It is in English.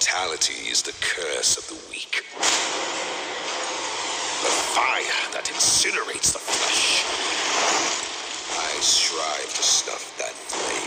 Mortality is the curse of the weak. The fire that incinerates the flesh. I strive to snuff that flame.